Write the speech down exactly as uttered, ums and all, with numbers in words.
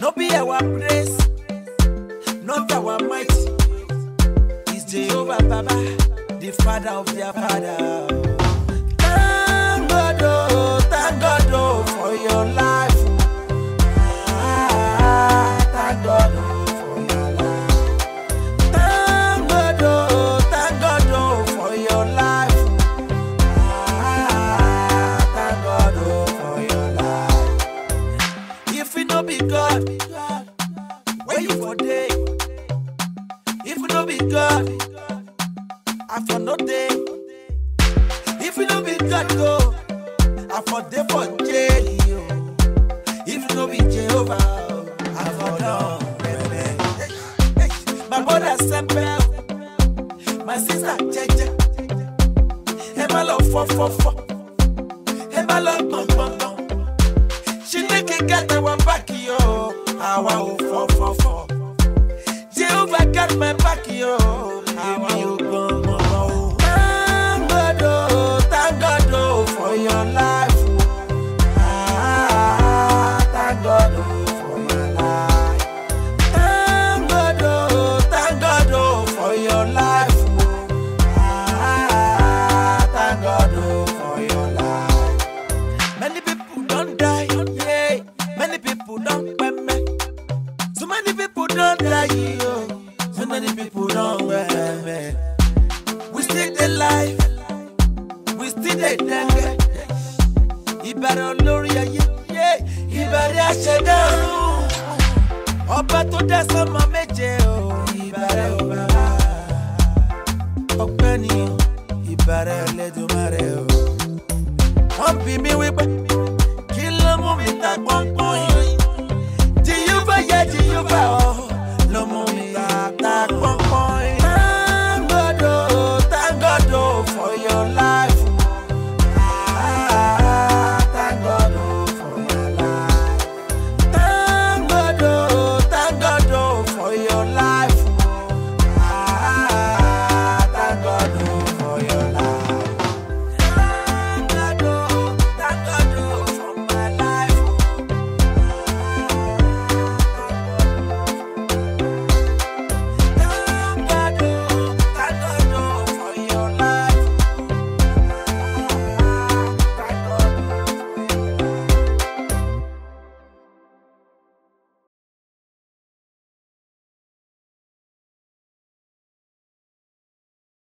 No be our praise, not our might. It's Jehovah Baba, the Father of their Father. Thank God, oh, thank God, oh, for your life. Ah, thank God, oh, for your life. Thank God, oh, thank God, oh, for your life. Ah, thank God, oh, for your life. If it no be God, where you for day? If it no be God, I for no day. If it no be God, go, I for day for jail. If it no be Jehovah, I for done, baby. My brother Semper, my sister Jeje, and my love for for for, and my love bum bum bum. She make it get our back, yo. I want for for for. Jehovah got my back, yo. I want you bum bum bum. Thank God, oh, thank God, oh, for your life. Ah, thank God, oh, for your life. Thank God, oh, thank God, oh, for your life. Ah, thank God, oh, for your life. Many people don't die, yeah. Many people don't pay. So many people don't die, yo. So many people don't pay. We still alive. We still dead. Ibara olórí ayé, Ibara aṣẹ̀dárun. Ọba tó dá sánmọ̀ méje o, Ibara o bàbá. Ọpẹ́ ni o, Ibara Ẹlẹ́dùmarè o. Wọ́n bi mí wípé